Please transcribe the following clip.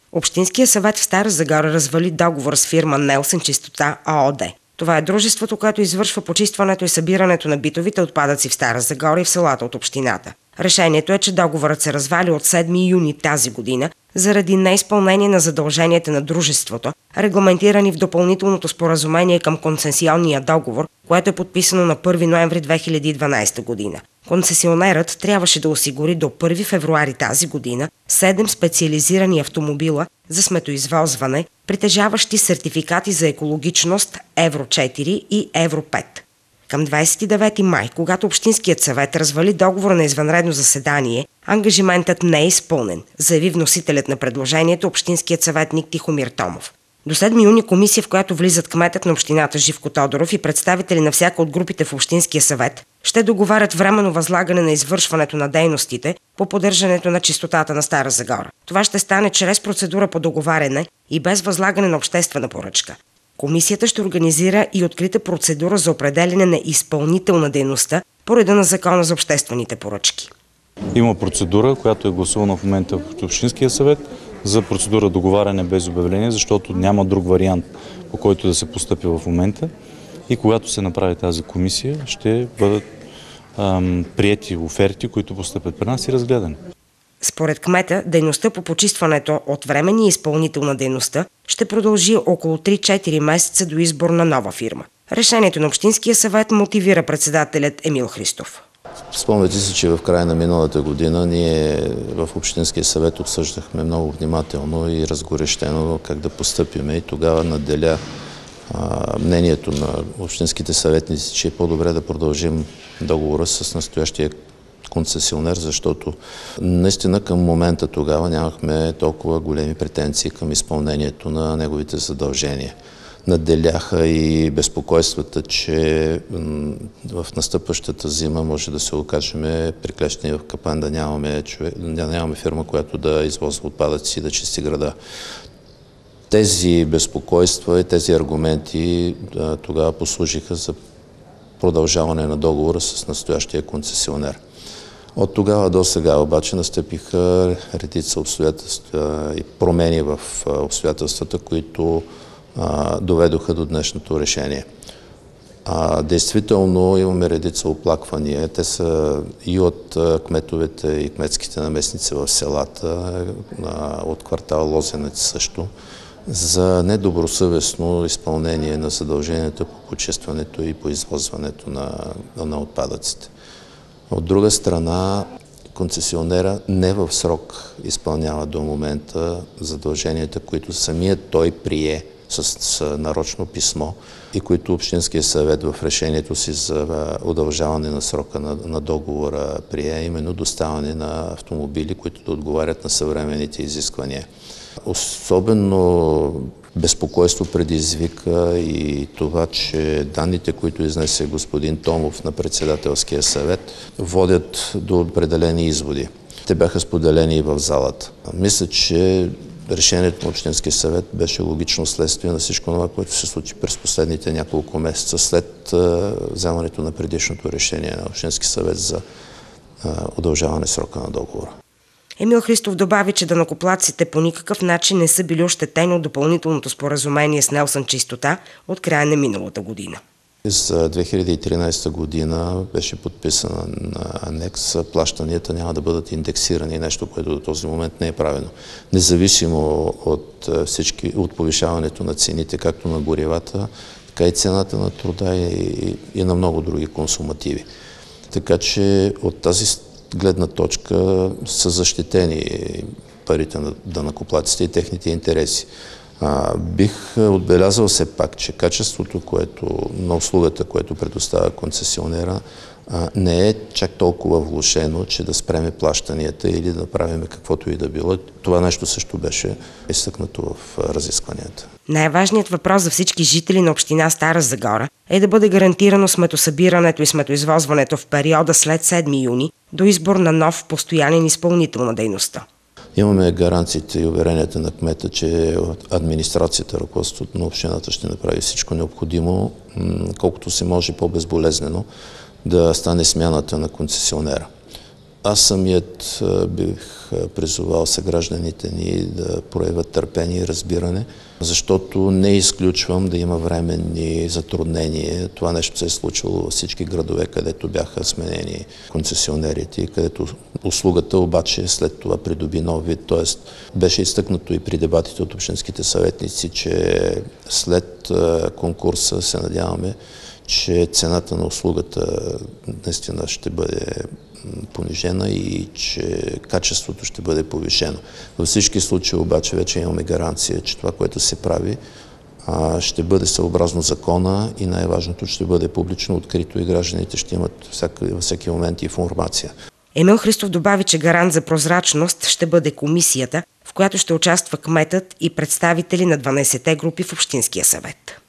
Общинският съвет в Стара Загора развали договор с фирма Нелсън Чистота ООД. Това е дружеството, което извършва почистването и събирането на битовите отпадъци в Стара Загора и в селата от общината. Решението е, че договорът се развали от 7 юни тази година заради неизпълнение на задълженията на дружеството, регламентирани в допълнителното споразумение към концесионния договор, което е подписано на 1 ноември 2012 година. Концесионерът трябваше да осигури до 1 февруари тази година 7 специализирани автомобила за сметоизвозване, притежаващи сертификати за екологичност Евро 4 и Евро 5. Към 29 май, когато Общинският съвет развали договора на извънредно заседание, ангажиментът не е изпълнен, заяви вносителят на предложението Общинският съветник Тихомир Томов. До 7 юни комисия, в която влизат кметът на общината Живко Тодоров и представители на всяка от групите в Общинския съвет, ще договарят временно възлагане на извършването на дейностите по поддържането на чистотата на Стара Загора. Това ще стане чрез процедура по договаряне и без възлагане на обществена поръчка. Комисията ще организира и открита процедура за определяне на изпълнител на дейността по реда на Закона за обществените поръчки. Има процедура, която е гласувана в момента в Общинския съвет за процедура договаряне без обявление, защото няма друг вариант, по който да се постъпи в момента. И когато се направи тази комисия, ще бъдат приети оферти, които постъпят при нас и разгледани. Според кмета, дейността по почистването от временния изпълнител на дейността ще продължи около 3-4 месеца до избор на нова фирма. Решението на Общинския съвет мотивира председателят Емил Христов. Спомняте си, че в края на миналата година ние в Общинския съвет обсъждахме много внимателно и разгорещено как да постъпиме и тогава наделя мнението на общинските съветници, че е по-добре да продължим договора с настоящия концесионер, защото наистина към момента тогава нямахме толкова големи претенции към изпълнението на неговите задължения. Наделяха и безпокойствата, че в настъпващата зима може да се окажем приклещени в капан, да нямаме фирма, която да извозва отпадъци и да чисти града. Тези безпокойства и тези аргументи тогава послужиха за продължаване на договора с настоящия концесионер. От тогава до сега обаче настъпиха редица обстоятелства и промени в обстоятелствата, които доведоха до днешното решение. Действително имаме редица оплаквания. Те са и от кметовете и кметските наместници в селата, от квартал Лозенец също, за недобросъвестно изпълнение на задълженията по почистването и по извозването на отпадъците. От друга страна, концесионера не в срок изпълнява до момента задълженията, които самият той прие с нарочно писмо и които Общинския съвет в решението си за удължаване на срока на договора прие, именно доставане на автомобили, които да отговарят на съвременните изисквания. Особено безпокойство предизвика и това, че данните, които изнесе господин Томов на председателския съвет, водят до определени изводи. Те бяха споделени и в залата. Мисля, че решението на Общинския съвет беше логично следствие на всичко това, което се случи през последните няколко месеца след вземането на предишното решение на Общинския съвет за удължаване срока на договора. Емил Христов добави, че данъкоплатците по никакъв начин не са били ощетени от допълнителното споразумение с Нелсън Чистота от края на миналата година. За 2013 година беше подписана на анекс. Плащанията няма да бъдат индексирани, нещо, което до този момент не е правено. Независимо от повишаването на цените, както на горивата, така и цената на труда и на много други консумативи. Така че от тази гледна точка са защитени парите на данъкоплатците и техните интереси. Бих отбелязал все пак, че качеството на услугата, което предоставя концесионера, не е чак толкова влошено, че да спреме плащанията или да правим каквото и да било. Това нещо също беше изтъкнато в разискванията. Най-важният въпрос за всички жители на община Стара Загора е да бъде гарантирано сметосъбирането и сметоизвозването в периода след 7 юни до избор на нов постоянен изпълнител на дейността. Имаме гаранциите и уверенията на кмета, че администрацията, ръководството на общината ще направи всичко необходимо, колкото се може по-безболезнено да стане смяната на концесионера. Аз самият бих призовал съгражданите ни да проявят търпение и разбиране, защото не изключвам да има временни затруднения. Това нещо се е случвало във всички градове, където бяха сменени концесионерите, където услугата обаче след това придоби нов вид. Тоест беше изтъкнато и при дебатите от общинските съветници, че след конкурса се надяваме, че цената на услугата наистина ще бъде понижена и че качеството ще бъде повишено. Във всички случаи обаче вече имаме гаранция, че това, което се прави, ще бъде съобразно закона и най-важното ще бъде публично открито и гражданите ще имат във всеки момент информация. Емил Христов добави, че гарант за прозрачност ще бъде комисията, в която ще участва кметът и представители на 12-те групи в Общинския съвет.